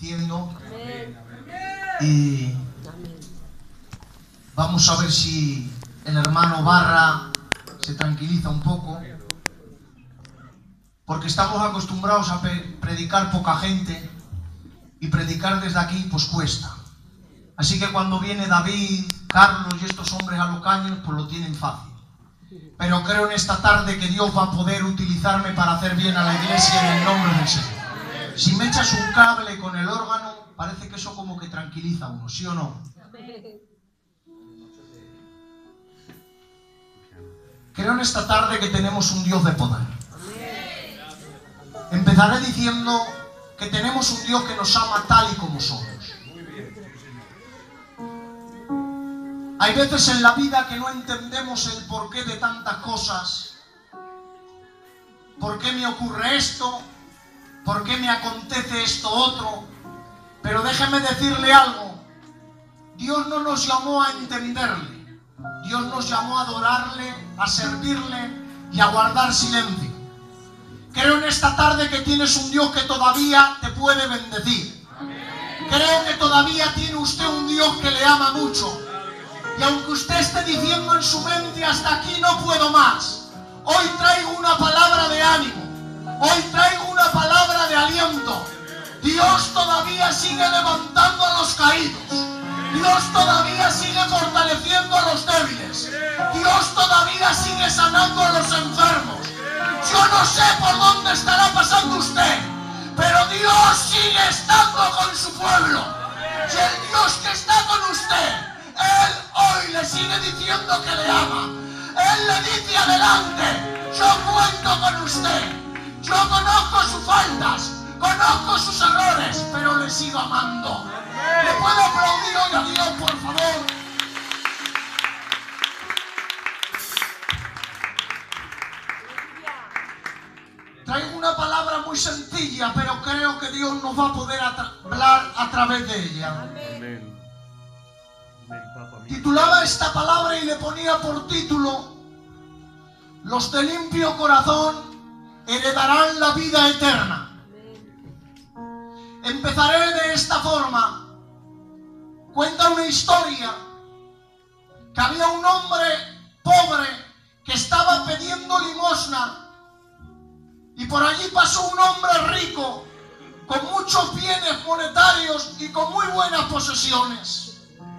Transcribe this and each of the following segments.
bendiciendo. Y vamos a ver si el hermano Barra se tranquiliza un poco, porque estamos acostumbrados a predicar poca gente y predicar desde aquí pues cuesta. Así que cuando viene David, Carlos y estos hombres alocaños, pues lo tienen fácil. Pero creo en esta tarde que Dios va a poder utilizarme para hacer bien a la iglesia en el nombre del Señor. Si me echas un cable con el órgano, parece que eso como que tranquiliza a uno, ¿sí o no? Creo en esta tarde que tenemos un Dios de poder. Empezaré diciendo que tenemos un Dios que nos ama tal y como somos. Hay veces en la vida que no entendemos el porqué de tantas cosas. ¿Por qué me ocurre esto? ¿Por qué me acontece esto otro? Pero déjeme decirle algo. Dios no nos llamó a entenderle. Dios nos llamó a adorarle, a servirle y a guardar silencio. Creo en esta tarde que tienes un Dios que todavía te puede bendecir. Creo que todavía tiene usted un Dios que le ama mucho. Y aunque usted esté diciendo en su mente hasta aquí no puedo más, hoy traigo una palabra de ánimo. Hoy traigo una palabra de aliento. Dios todavía sigue levantando a los caídos. Dios todavía sigue fortaleciendo a los débiles. Dios todavía sigue sanando a los enfermos. Yo no sé por dónde estará pasando usted, pero Dios sigue estando con su pueblo. Y el Dios que está con usted, Él hoy le sigue diciendo que le ama. Él le dice adelante, yo cuento con usted. Yo conozco sus faltas, conozco sus errores, pero le sigo amando. ¿Le puedo aplaudir hoy a Dios, por favor? Traigo una palabra muy sencilla, pero creo que Dios nos va a poder hablar a través de ella. Amén. Titulaba esta palabra y le ponía por título: los de limpio corazón heredarán la vida eterna. Empezaré de esta forma. Cuenta una historia que había un hombre pobre que estaba pidiendo limosna y por allí pasó un hombre rico con muchos bienes monetarios y con muy buenas posesiones.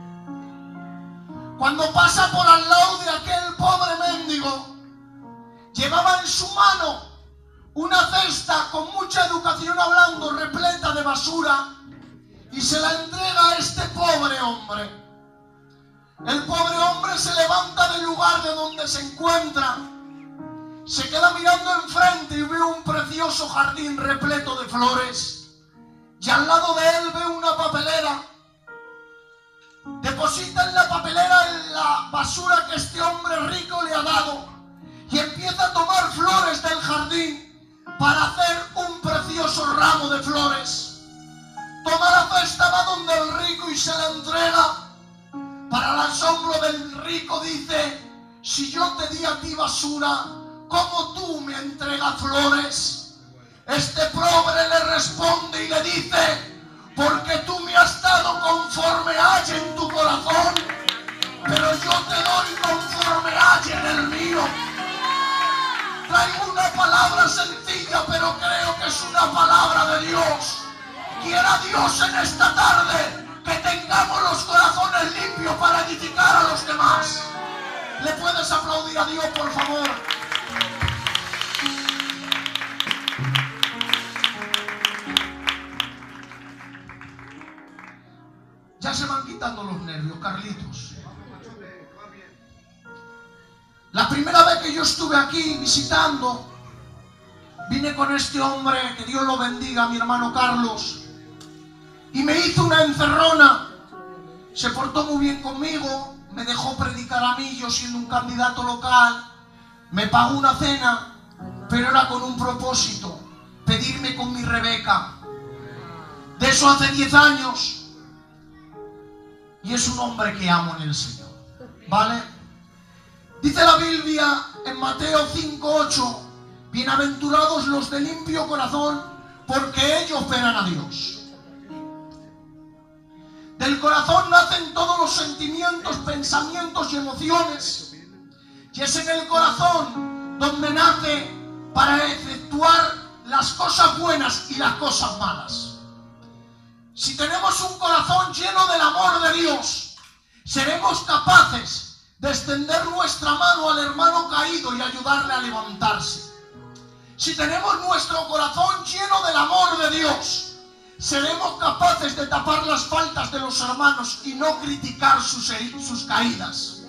Cuando pasa por al lado de aquel pobre mendigo, llevaba en su mano una cesta con mucha educación hablando, repleta de basura, y se la entrega a este pobre hombre. El pobre hombre se levanta del lugar de donde se encuentra, se queda mirando enfrente y ve un precioso jardín repleto de flores, y al lado de él ve una papelera. Deposita en la papelera la basura que este hombre rico le ha dado y empieza a tomar flores del jardín para hacer un precioso ramo de flores. Toma la cesta, va donde el rico y se la entrega. Para el asombro del rico dice: si yo te di a ti basura, ¿cómo tú me entregas flores? Este pobre le responde y le dice: porque tú me has dado conforme haya en tu corazón, pero yo te doy conforme haya en el mío. Traigo una palabra sencilla, pero creo que es una palabra de Dios. Quiera Dios en esta tarde que tengamos los corazones limpios para edificar a los demás. ¿Le puedes aplaudir a Dios, por favor? Ya se van quitando los nervios, Carlitos. La primera vez que yo estuve aquí visitando, vine con este hombre, que Dios lo bendiga, mi hermano Carlos, y me hizo una encerrona. Se portó muy bien conmigo, me dejó predicar a mí, yo siendo un candidato local, me pagó una cena, pero era con un propósito: pedirme con mi Rebeca. De eso hace 10 años. Y es un hombre que amo en el Señor, ¿vale? Dice la Biblia en Mateo 5:8: bienaventurados los de limpio corazón, porque ellos verán a Dios. Del corazón nacen todos los sentimientos, pensamientos y emociones. Y es en el corazón donde nace para efectuar las cosas buenas y las cosas malas. Si tenemos un corazón lleno del amor de Dios, seremos capaces de extender nuestra mano al hermano caído y ayudarle a levantarse. Si tenemos nuestro corazón lleno del amor de Dios, seremos capaces de tapar las faltas de los hermanos y no criticar sus caídas.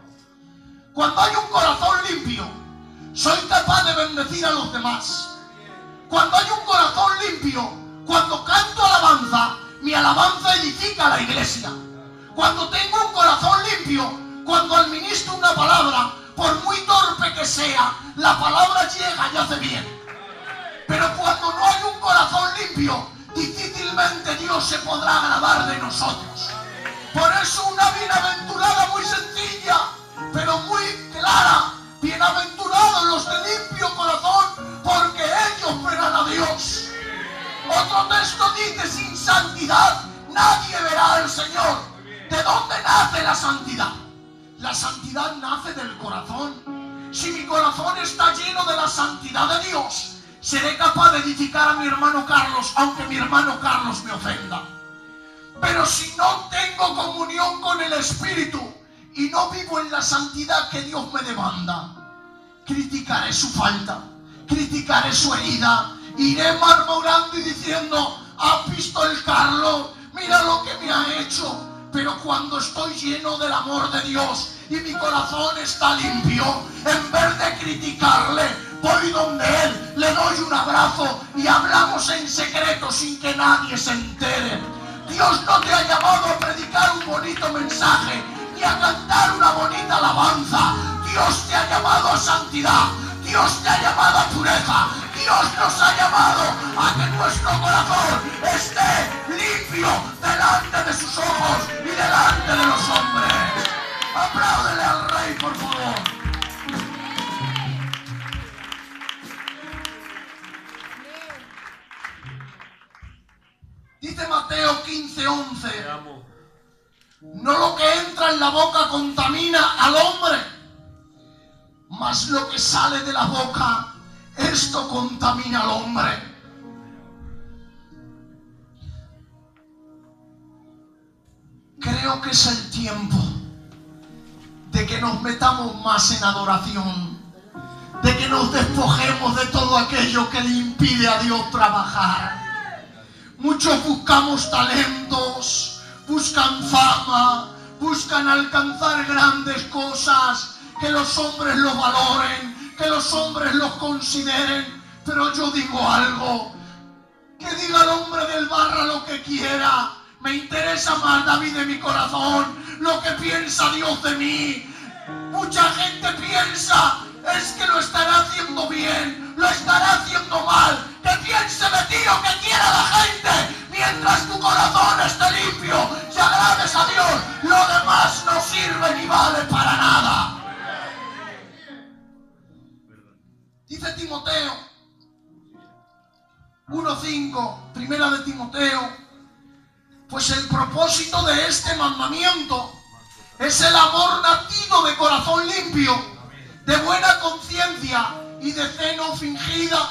Cuando hay un corazón limpio, soy capaz de bendecir a los demás. Cuando hay un corazón limpio, cuando canto alabanza, mi alabanza edifica la iglesia. Cuando tengo un corazón limpio, cuando administro una palabra, por muy torpe que sea, la palabra llega y hace bien. Pero cuando no hay un corazón limpio, difícilmente Dios se podrá agradar de nosotros. Por eso una bienaventurada muy sencilla, pero muy clara: bienaventurados los de limpio corazón, porque ellos verán a Dios. Otro texto dice: sin santidad nadie verá al Señor. ¿De dónde nace la santidad? La santidad nace del corazón. Si mi corazón está lleno de la santidad de Dios, seré capaz de edificar a mi hermano Carlos, aunque mi hermano Carlos me ofenda. Pero si no tengo comunión con el Espíritu y no vivo en la santidad que Dios me demanda, criticaré su falta, criticaré su herida, iré murmurando y diciendo: ¿has visto el Carlos? Mira lo que me ha hecho. Pero cuando estoy lleno del amor de Dios y mi corazón está limpio, en vez de criticarle, voy donde él, le doy un abrazo y hablamos en secreto sin que nadie se entere. Dios no te ha llamado a predicar un bonito mensaje ni a cantar una bonita alabanza. Dios te ha llamado a santidad. Dios te ha llamado a pureza. Dios nos ha llamado a que nuestro corazón esté limpio delante de sus ojos y delante de los hombres. Apláudele al Rey, por favor. Dice Mateo 15:11: no lo que entra en la boca contamina al hombre, mas lo que sale de la boca, esto contamina al hombre. Creo que es el tiempo de que nos metamos más en adoración, de que nos despojemos de todo aquello que le impide a Dios trabajar. Muchos buscamos talentos, buscan fama, buscan alcanzar grandes cosas, que los hombres los valoren, que los hombres los consideren. Pero yo digo algo: que diga el hombre del barra lo que quiera, me interesa más, David, de mi corazón, lo que piensa Dios de mí. Mucha gente piensa: es que lo estará haciendo bien, lo estará haciendo mal. Que piense de ti lo que quiera la gente, mientras tu corazón esté limpio y agrades a Dios, lo demás no sirve ni vale para nada. Dice Timoteo 1:5, primera de Timoteo: pues el propósito de este mandamiento es el amor nacido de corazón limpio, de buena conciencia y de fe no fingida.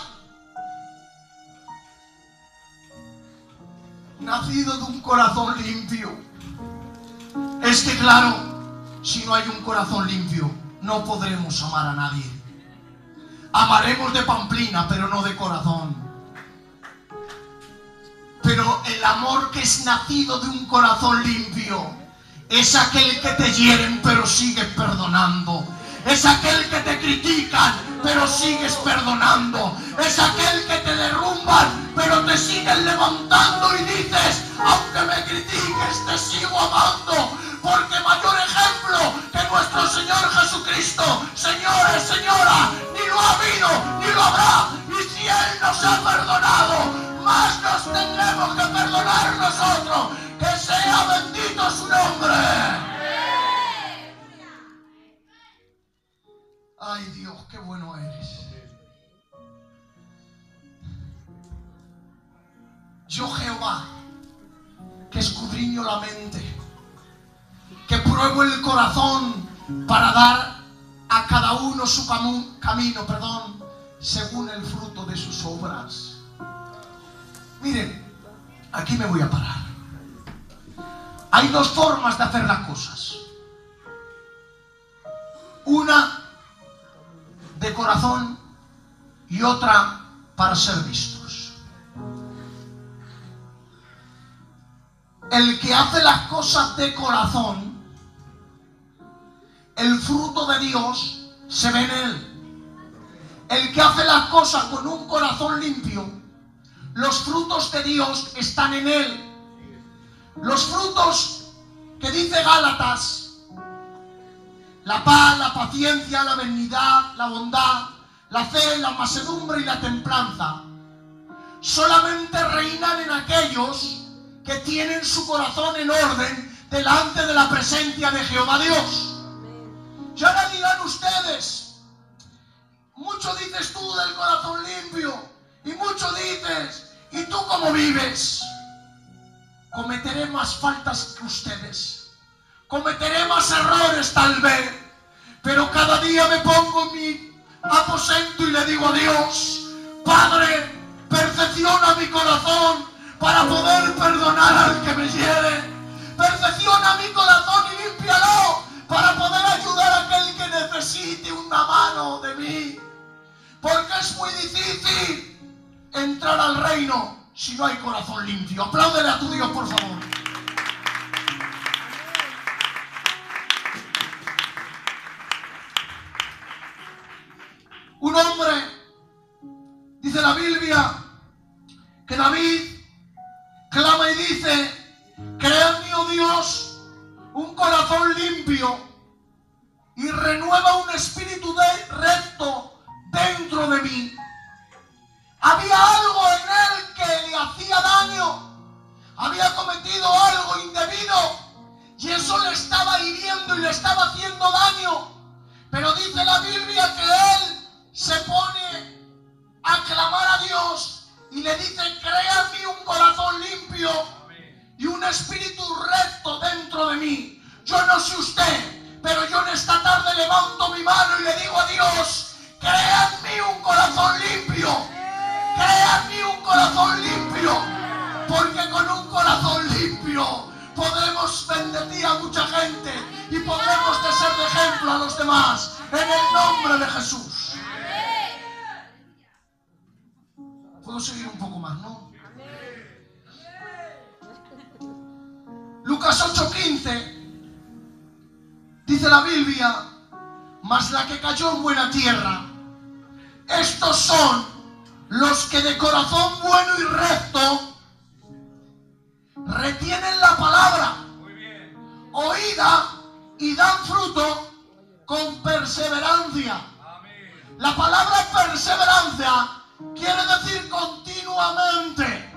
Nacido de un corazón limpio. Es que claro, si no hay un corazón limpio, no podremos amar a nadie. Amaremos de pamplina, pero no de corazón. Pero el amor que es nacido de un corazón limpio es aquel que te hieren, pero sigues perdonando. Es aquel que te critican, pero sigues perdonando. Es aquel que te derrumban, pero te siguen levantando y dices: aunque me critiques, te sigo amando. Porque mayor ejemplo que nuestro Señor Jesucristo, señores, señora, ni lo ha habido, ni lo habrá. Y si Él nos ha perdonado, más nos tendremos que perdonar nosotros. Que sea bendito su nombre. Ay, Dios, qué bueno eres. Yo, Jehová, que escudriño la mente, que pruebo el corazón para dar a cada uno su camino, según el fruto de sus obras. Miren, aquí me voy a parar. Hay dos formas de hacer las cosas. Una de corazón y otra para ser vistos. El que hace las cosas de corazón, el fruto de Dios se ve en él. El que hace las cosas con un corazón limpio, los frutos de Dios están en él. Los frutos que dice Gálatas: la paz, la paciencia, la benignidad, la bondad, la fe, la mansedumbre y la templanza, solamente reinan en aquellos que tienen su corazón en orden delante de la presencia de Jehová Dios. Y ahora dirán ustedes: mucho dices tú del corazón limpio, y mucho dices, ¿y tú cómo vives? Cometeré más faltas que ustedes, cometeré más errores tal vez, pero cada día me pongo en mi aposento y le digo a Dios: Padre, perfecciona mi corazón para poder perdonar al que me hiere. Perfecciona mi corazón y límpialo para poder ayudar a aquel que necesite una mano de mí. Porque es muy difícil entrar al reino si no hay corazón limpio. Apláudele a tu Dios, por favor. Un hombre, dice la Biblia, que David clama y dice: crea en mí, oh Dios, un corazón limpio y renueva un espíritu recto dentro de mí. Había algo en él que le hacía daño, había cometido algo indebido y eso le estaba hiriendo y le estaba haciendo daño. Pero dice la Biblia que él se pone a clamar a Dios y le dice: crea en mí un corazón limpio y un espíritu recto dentro de mí. Yo no sé usted, pero yo en esta tarde levanto mi mano y le digo a Dios: crea en mí un corazón limpio, crea en mí un corazón limpio, porque con un corazón limpio podremos bendecir a mucha gente y podremos ser de ejemplo a los demás, en el nombre de Jesús. Puedo seguir un poco más, ¿no? Lucas 8:15 dice la Biblia: mas la que cayó en buena tierra, estos son los que de corazón bueno y recto retienen la palabra, oída, y dan fruto con perseverancia. La palabra perseverancia quiere decir continuamente.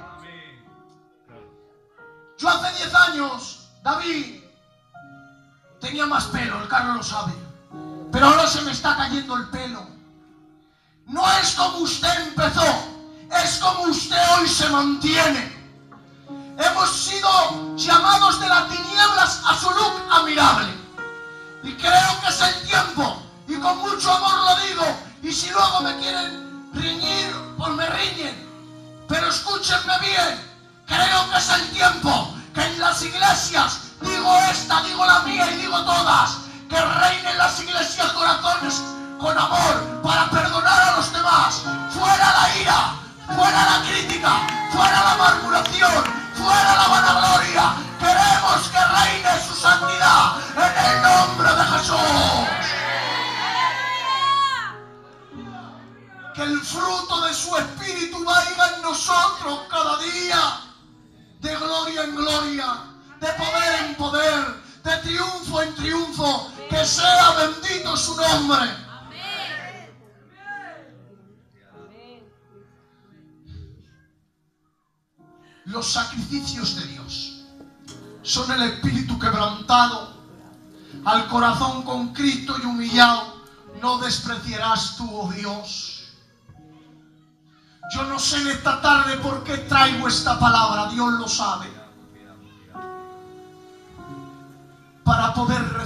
Yo hace 10 años, David, tenía más pelo, el Carlos lo sabe, pero ahora se me está cayendo el pelo. No es como usted empezó, es como usted hoy se mantiene. Hemos sido llamados de las tinieblas a su luz admirable. Y creo que es el tiempo, y con mucho amor lo digo, y si luego me quieren riñir, pues me riñen. Pero escúchenme bien, creo que es el tiempo que en las iglesias, digo esta, digo la mía y digo todas, que reinen las iglesias corazones con amor para perdonar a los demás. Fuera la ira, fuera la crítica, fuera la murmuración, fuera la vanagloria. Queremos que reine su santidad en el nombre de Jesús. Que el fruto de su espíritu vaya en nosotros cada día, de gloria en gloria, de poder en poder, de triunfo en triunfo. Que sea bendito su nombre. Los sacrificios de Dios son el espíritu quebrantado, al corazón contrito y humillado no despreciarás tú, oh Dios. Yo no sé en esta tarde por qué traigo esta palabra, Dios lo sabe.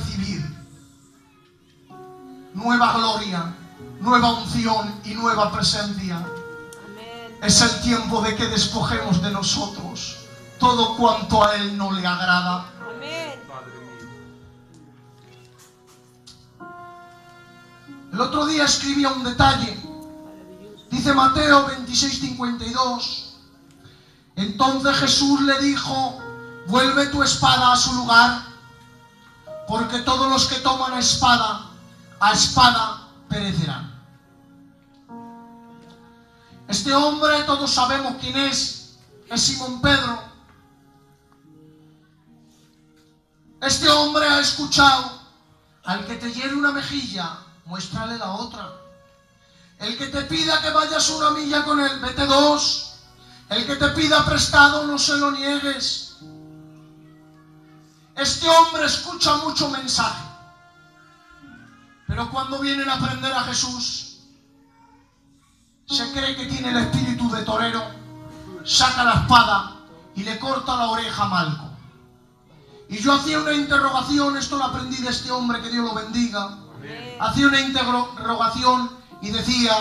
recibir nueva gloria, nueva unción y nueva presencia. Amén. Es el tiempo de que despojemos de nosotros todo cuanto a Él no le agrada. Amén. El otro día escribía un detalle. Dice Mateo 26:52. Entonces Jesús le dijo: vuelve tu espada a su lugar, porque todos los que toman a espada perecerán. Este hombre, todos sabemos quién es Simón Pedro. Este hombre ha escuchado: al que te hiere una mejilla, muéstrale la otra. El que te pida que vayas una milla con él, vete dos. El que te pida prestado, no se lo niegues. Este hombre escucha mucho mensaje, pero cuando vienen a aprender a Jesús, se cree que tiene el espíritu de torero, saca la espada y le corta la oreja a Malco. Y yo hacía una interrogación, esto lo aprendí de este hombre, que Dios lo bendiga. Hacía una interrogación y decía: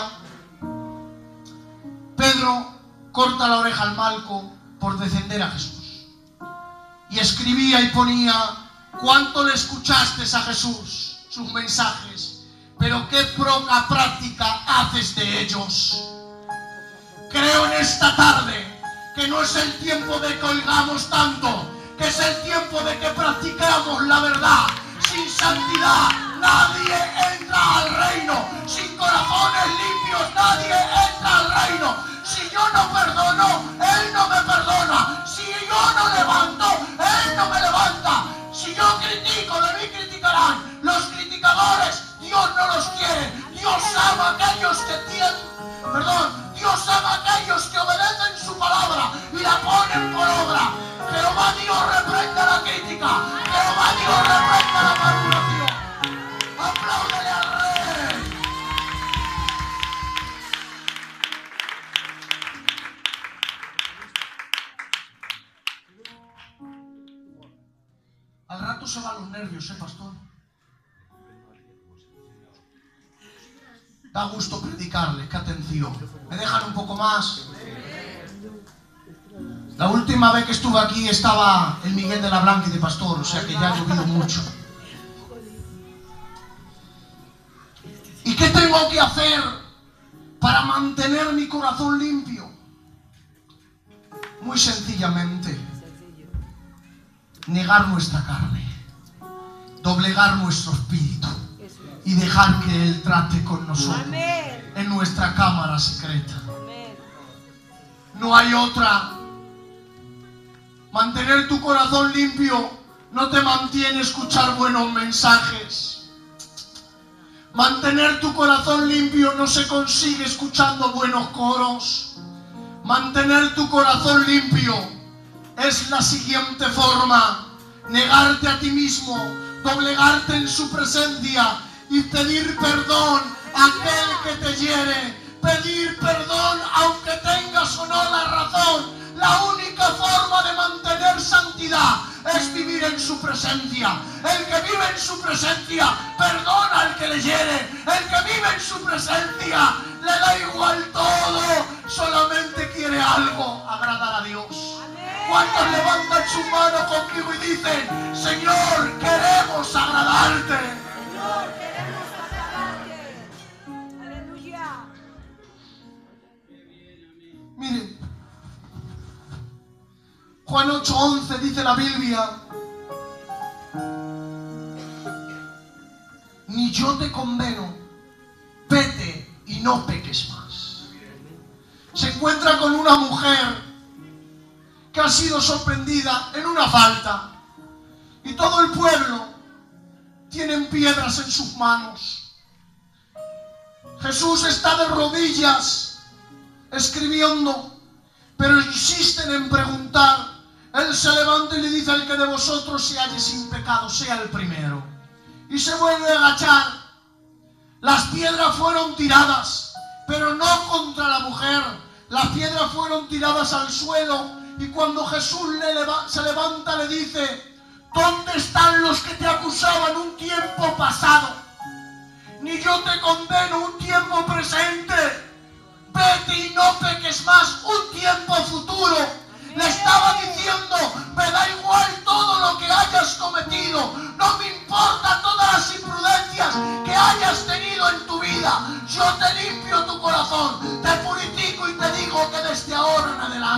Pedro corta la oreja al Malco por defender a Jesús. Y escribía y ponía: ¿cuánto le escuchaste a Jesús, sus mensajes? Pero qué poca práctica haces de ellos. Creo en esta tarde que no es el tiempo de que oigamos tanto, que es el tiempo de que practicamos la verdad. Sin santidad nadie entra al reino. Sin corazones limpios nadie entra al reino. Si yo no perdono, Él no me perdona. Si yo no levanto, Él no me levanta. Si yo critico, de mí criticarán. Los criticadores, Dios no los quiere. Dios ama a aquellos que Dios ama a aquellos que obedecen su palabra y la ponen por obra. Jehová Dios reprenda la crítica. Jehová Dios reprenda la murmuración. Apláudele al Rey. Al rato se van los nervios, pastor. Da gusto predicarles, qué atención. ¿Me dejan un poco más? La última vez que estuve aquí estaba el Miguel de la Blanca y de pastor, o sea que ya ha llovido mucho. ¿Y qué tengo que hacer para mantener mi corazón limpio? Muy sencillamente, negar nuestra carne, doblegar nuestro espíritu y dejar que Él trate con nosotros. Amén. En nuestra cámara secreta. Amén. No hay otra. Mantener tu corazón limpio no te mantiene escuchar buenos mensajes. Mantener tu corazón limpio no se consigue escuchando buenos coros. Mantener tu corazón limpio es la siguiente forma: negarte a ti mismo, doblegarte en su presencia y pedir perdón a aquel que te hiere. Pedir perdón aunque tengas o no la razón. La única forma de mantener santidad es vivir en su presencia. El que vive en su presencia perdona al que le hiere. El que vive en su presencia le da igual todo, solamente quiere algo: agradar a Dios. ¿Cuántos levantan su mano conmigo y dicen: Señor, queremos agradarte? Señor, queremos agradarte. Aleluya. Miren, Juan 8:11 dice la Biblia: ni yo te condeno, vete y no peques más. Se encuentra con una mujer que ha sido sorprendida en una falta y todo el pueblo tienen piedras en sus manos. Jesús está de rodillas escribiendo, pero insisten en preguntar. Él se levanta y le dice: el que de vosotros se halle sin pecado, sea el primero. Y se vuelve a agachar. Las piedras fueron tiradas, pero no contra la mujer. Las piedras fueron tiradas al suelo. Y cuando Jesús se levanta, le dice: ¿Dónde están los que te acusaban un tiempo pasado? Ni yo te condeno un tiempo presente. Vete y no peques más un tiempo futuro. Le estaba diciendo, me da igual todo lo que hayas cometido, no me importa todas las imprudencias que hayas tenido en tu vida. Yo te limpio tu corazón, te purifico y te digo que desde ahora en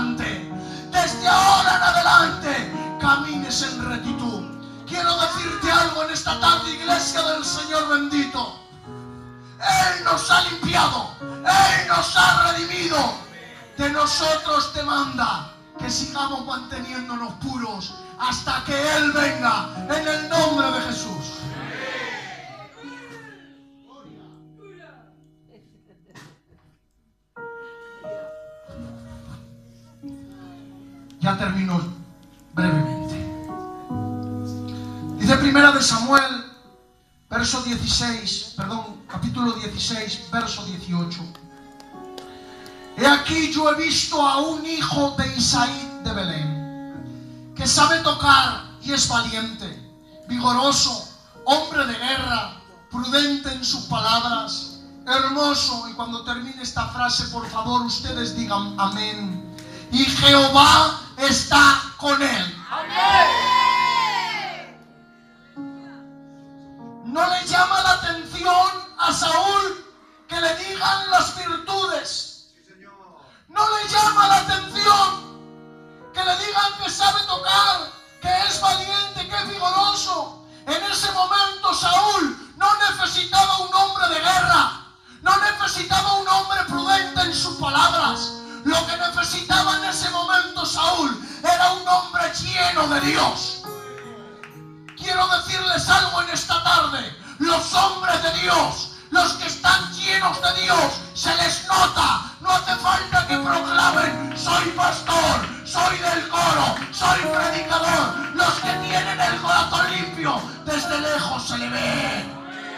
adelante, camines en rectitud. Quiero decirte algo en esta tarde, iglesia del Señor bendito. Él nos ha limpiado, Él nos ha redimido. De nosotros te manda que sigamos manteniéndonos puros hasta que Él venga, en el nombre de Jesús. Ya termino brevemente. Dice Primera de Samuel, capítulo 16, verso 18. He aquí yo he visto a un hijo de Isaí de Belén, que sabe tocar y es valiente, vigoroso, hombre de guerra, prudente en sus palabras, hermoso. Y cuando termine esta frase, por favor, ustedes digan amén. Y Jehová está con él. Amén. No le llama la atención a Saúl que le digan las virtudes. No le llama la atención que le digan que sabe tocar, que es valiente, que es vigoroso. En ese momento Saúl no necesitaba un hombre de guerra, no necesitaba un hombre prudente en sus palabras. Lo que necesitaba en ese momento Saúl era un hombre lleno de Dios. Quiero decirles algo en esta tarde. Los hombres de Dios, los que están llenos de Dios, se les nota. No hace falta que proclamen, soy pastor, soy del coro, soy predicador. Los que tienen el corazón limpio, desde lejos se le ve.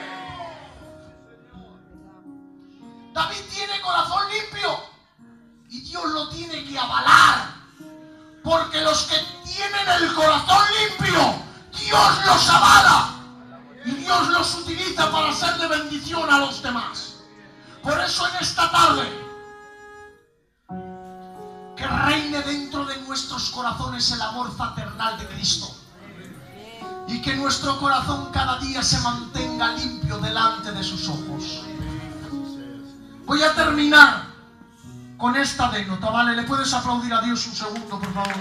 David tiene corazón limpio y Dios lo tiene que avalar, porque los que tienen el corazón limpio, Dios los avala y Dios los utiliza para ser de bendición a los demás. Por eso en esta tarde, que reine dentro de nuestros corazones el amor fraternal de Cristo, y que nuestro corazón cada día se mantenga limpio delante de sus ojos. Voy a terminar con esta anécdota, ¿vale? ¿Le puedes aplaudir a Dios un segundo, por favor?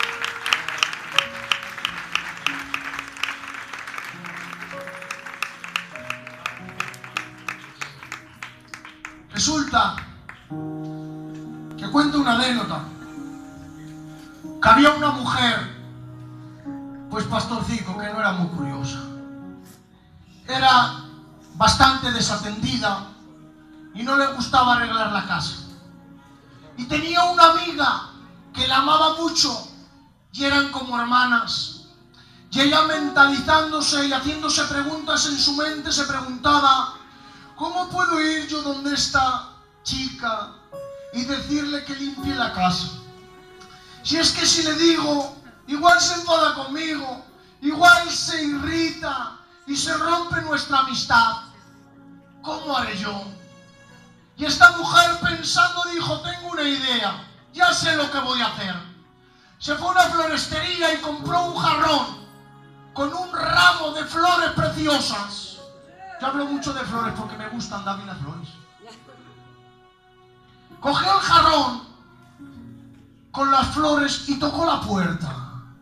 Resulta que cuento una anécdota, que había una mujer, pues pastorcico, que no era muy curiosa. Era bastante desatendida y no le gustaba arreglar la casa. Y tenía una amiga que la amaba mucho y eran como hermanas. Y ella, mentalizándose y haciéndose preguntas en su mente, se preguntaba: ¿cómo puedo ir yo donde esta chica y decirle que limpie la casa? Si es que si le digo, igual se enfada conmigo, igual se irrita y se rompe nuestra amistad. ¿Cómo haré yo? Y esta mujer, pensando, dijo: tengo una idea, ya sé lo que voy a hacer. Se fue a una floristería y compró un jarrón con un ramo de flores preciosas. Yo hablo mucho de flores porque me gustan, David, las flores. Cogió el jarrón con las flores y tocó la puerta.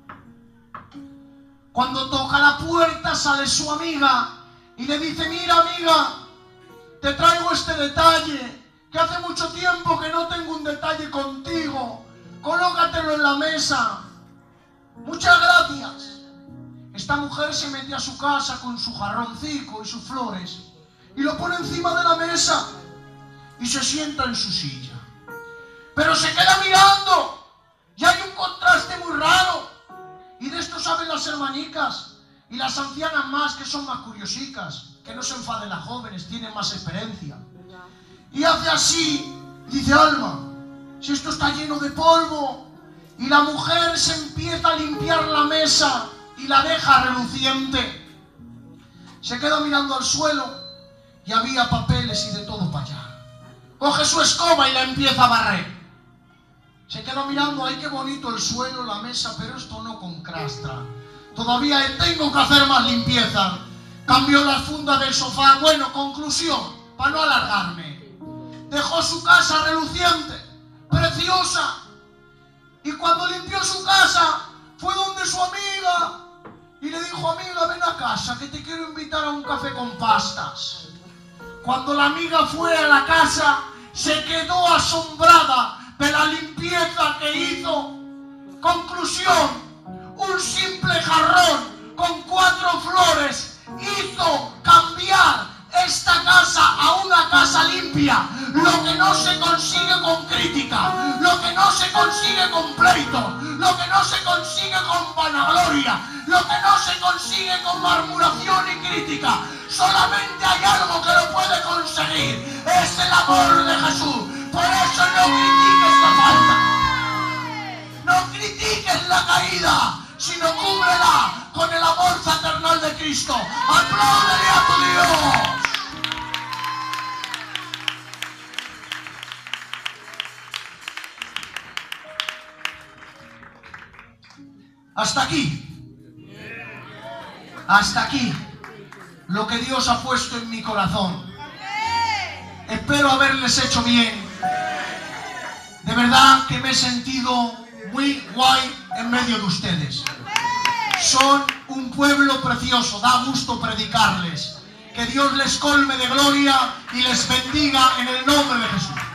Cuando toca la puerta, sale su amiga y le dice: mira, amiga, te traigo este detalle, que hace mucho tiempo que no tengo un detalle contigo. Colócatelo en la mesa. Muchas gracias. Esta mujer se mete a su casa con su jarroncico y sus flores y lo pone encima de la mesa y se sienta en su silla. Pero se queda mirando y hay un contraste muy raro. Y de esto saben las hermanicas y las ancianas más, que son más curiosicas, que no se enfaden las jóvenes, tienen más experiencia. Y hace así, dice: Alma, si esto está lleno de polvo. Y la mujer se empieza a limpiar la mesa y la deja reluciente. Se queda mirando al suelo y había papeles y de todo para allá. Coge su escoba y la empieza a barrer. Se queda mirando, ay, qué bonito el suelo, la mesa, pero esto no concrastra. Todavía tengo que hacer más limpieza. Cambió las fundas del sofá. Bueno, conclusión, para no alargarme. Dejó su casa reluciente, preciosa. Y cuando limpió su casa, fue donde su amiga y le dijo, amiga, ven a casa, que te quiero invitar a un café con pastas. Cuando la amiga fue a la casa, se quedó asombrada de la limpieza que hizo. Conclusión, un simple jarrón con 4 flores hizo cambiar esta casa a una casa limpia. Lo que no se consigue con crítica, lo que no se consigue con pleito, lo que no se consigue con vanagloria, lo que no se consigue con murmuración y crítica. Solamente hay algo que lo puede conseguir, es el amor de Jesús. Por eso no critiques la falta, no critiques la caída, sino cúbrela con el amor fraternal de Cristo. ¡Apláudele a tu Dios! Hasta aquí, lo que Dios ha puesto en mi corazón. Espero haberles hecho bien. De verdad que me he sentido muy guay en medio de ustedes. Son un pueblo precioso, da gusto predicarles. Que Dios les colme de gloria y les bendiga en el nombre de Jesús.